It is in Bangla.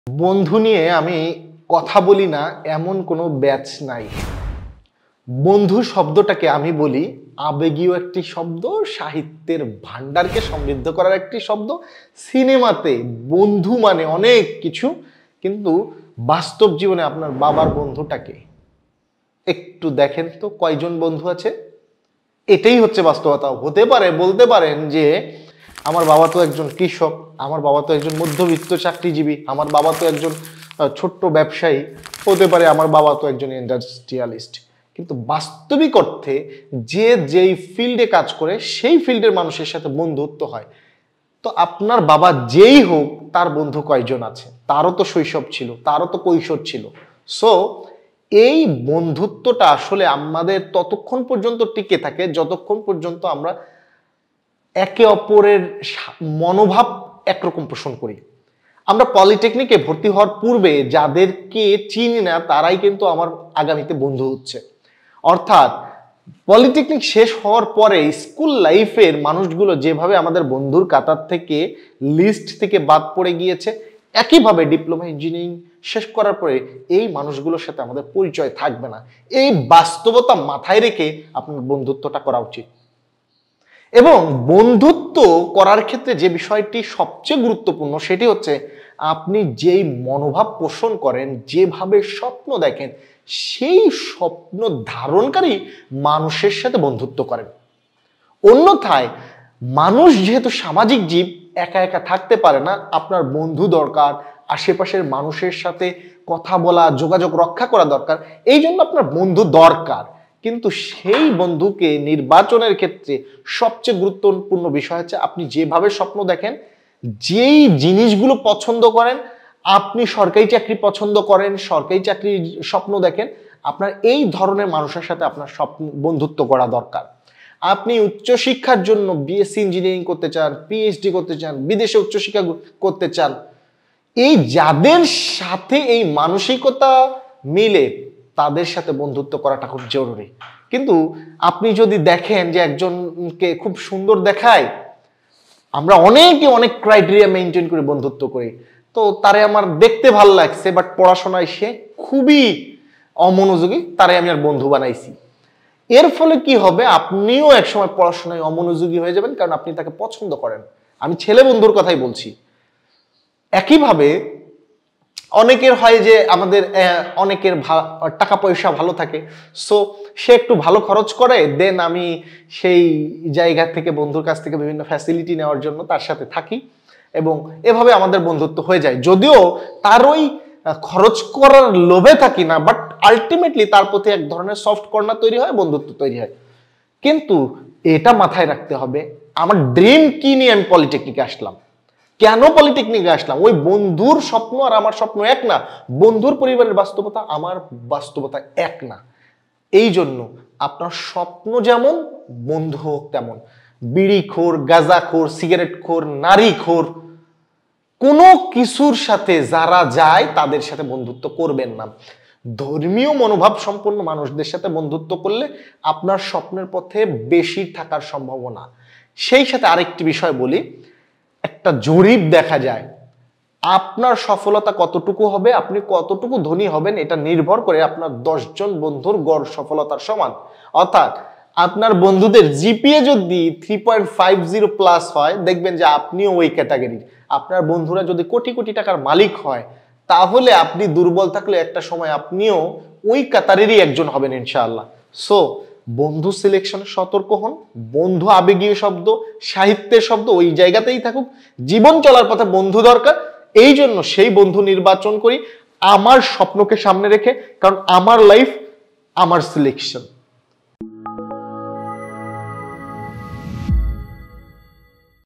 বন্ধু নিয়ে আমি কথা বলি না এমন কোনো ব্যাচ নাই। বন্ধু শব্দটাকে আমি বলি আবেগীয় একটি শব্দ, সাহিত্যের ভান্ডারকে সমৃদ্ধ করার একটি শব্দ। সিনেমাতে বন্ধু মানে অনেক কিছু, কিন্তু বাস্তব জীবনে আপনার বাবার বন্ধুটাকে একটু দেখেন তো, কয়জন বন্ধু আছে? এটাই হচ্ছে বাস্তবতা। হতে পারে বলতে পারেন যে আমার বাবা তো একজন কৃষক, আমার বাবা তো একজন মধ্যবিত্ত চাকরিজীবী, আমার বাবা তো একজন ছোট্ট ব্যবসায়ী, হতে পারে আমার বাবা তো একজন ইন্ডাস্ট্রিয়ালিস্ট। কিন্তু বাস্তবিক অর্থে যে যেই ফিল্ডে কাজ করে সেই ফিল্ডের মানুষের সাথে বন্ধুত্ব হয়। তো আপনার বাবা যেই হোক, তার বন্ধু কয়জন আছে? তারও তো শৈশব ছিল, তারও তো কৈশোর ছিল। সো এই বন্ধুত্বটা আসলে আমাদের ততক্ষণ পর্যন্ত টিকে থাকে যতক্ষণ পর্যন্ত আমরা একে অপরের মনোভাব একরকম পোষণ করি। আমরা পলিটেকনিকে ভর্তি হওয়ার পূর্বে যাদেরকে চিনি না তারাই কিন্তু আমার আগামীতে বন্ধু হচ্ছে। অর্থাৎ পলিটেকনিক শেষ হওয়ার পরে স্কুল লাইফের মানুষগুলো যেভাবে আমাদের বন্ধুর কাতার থেকে লিস্ট থেকে বাদ পড়ে গিয়েছে, একইভাবে ডিপ্লোমা ইঞ্জিনিয়ারিং শেষ করার পরে এই মানুষগুলোর সাথে আমাদের পরিচয় থাকবে না। এই বাস্তবতা মাথায় রেখে আপনার বন্ধুত্বটা করা উচিত। এবং বন্ধুত্ব করার ক্ষেত্রে যে বিষয়টি সবচেয়ে গুরুত্বপূর্ণ সেটি হচ্ছে আপনি যেই মনোভাব পোষণ করেন, যেভাবে স্বপ্ন দেখেন, সেই স্বপ্ন ধারণকারী মানুষের সাথে বন্ধুত্ব করেন। অন্যথায় মানুষ যেহেতু সামাজিক জীব, একা একা থাকতে পারে না, আপনার বন্ধু দরকার, আশেপাশের মানুষের সাথে কথা বলা, যোগাযোগ রক্ষা করা দরকার। এই জন্য আপনার বন্ধু দরকার, কিন্তু সেই বন্ধুকে নির্বাচনের ক্ষেত্রে সবচেয়ে গুরুত্বপূর্ণ বিষয় হচ্ছে আপনি যেভাবে স্বপ্ন দেখেন, যেই জিনিসগুলো পছন্দ করেন। আপনি সরকারি চাকরি পছন্দ করেন, সরকারি চাকরির স্বপ্ন দেখেন, আপনার এই ধরনের মানুষের সাথে আপনার স্বপ্ন বন্ধুত্ব করা দরকার। আপনি উচ্চশিক্ষার জন্য বিএসসি ইঞ্জিনিয়ারিং করতে চান, পিএইচডি করতে চান, বিদেশে উচ্চশিক্ষা করতে চান, এই যাদের সাথে এই মানসিকতা মিলে তাদের সাথে বন্ধুত্ব করাটা খুব জরুরি। কিন্তু আপনি যদি দেখেন যে একজনকে খুব সুন্দর দেখায়, আমরা অনেকে অনেক ক্রাইটেরিয়া মেনটেন করে বন্ধুত্ব করি, তো তারে আমার দেখতে ভালো লাগছে বাট পড়াশোনায় সে খুবই অমনোযোগী, তারে আমি আর বন্ধু বানাইছি। এর ফলে কি হবে? আপনিও একসময় পড়াশোনায় অমনোযোগী হয়ে যাবেন, কারণ আপনি তাকে পছন্দ করেন। আমি ছেলে বন্ধুর কথাই বলছি। একইভাবে অনেকের হয় যে আমাদের অনেকের টাকা পয়সা ভালো থাকে, সো সে একটু ভালো খরচ করে, দেন আমি সেই জায়গা থেকে বন্ধুর কাছ থেকে বিভিন্ন ফ্যাসিলিটি নেওয়ার জন্য তার সাথে থাকি, এবং এভাবে আমাদের বন্ধুত্ব হয়ে যায়। যদিও তার ওই খরচ করার লোভে থাকি না, বাট আলটিমেটলি তার প্রতি এক ধরনের সফট কর্নার তৈরি হয়, বন্ধুত্ব তৈরি হয়। কিন্তু এটা মাথায় রাখতে হবে, আমার ড্রিম কি নিয়ে আমি পলিটেকনিকে আসলাম, কেন পলিটেকনিকে আসলাম? ওই বন্ধুর স্বপ্ন আর আমার স্বপ্ন এক না, বন্ধুর পরিবারের বাস্তবতা আমার বাস্তবতা এক না। এই জন্য আপনার স্বপ্ন যেমন, বন্ধু হোক তেমন। বিড়িখোর, গাঁজাখোর, সিগারেটখোর, নারীখোর, কোনো কিছুর সাথে যারা যায় তাদের সাথে বন্ধুত্ব করবেন না। ধর্মীয় মনোভাব সম্পন্ন মানুষদের সাথে বন্ধুত্ব করলে আপনার স্বপ্নের পথে বেশি থাকার সম্ভাবনা। সেই সাথে আরেকটি বিষয় বলি, একটা জরিপ দেখা যায় আপনার সফলতা কতটুকু হবে, আপনি কতটুকু ধনী হবেন, এটা নির্ভর করে আপনার 10 জন বন্ধুর গড় সফলতার সমান। অর্থাৎ আপনার বন্ধুদের জিপিএ যদি 3.50 প্লাস হয়, দেখবেন যে আপনিও ওই ক্যাটাগরির। আপনার বন্ধুরা যদি কোটি কোটি টাকার মালিক হয়, তাহলে আপনি দুর্বল থাকলে একটা সময় আপনিও ওই কাতারেরই একজন হবেন ইনশাআল্লাহ। সো বন্ধু সিলেকশনে সতর্ক হন। বন্ধু আবেগীয় শব্দ, সাহিত্যের শব্দ, ওই জায়গাতেই থাকুক। জীবন চলার পথে বন্ধু দরকার, এই জন্য সেই বন্ধু নির্বাচন করি আমার স্বপ্নকে সামনে রেখে, কারণ আমার লাইফ আমার সিলেকশন।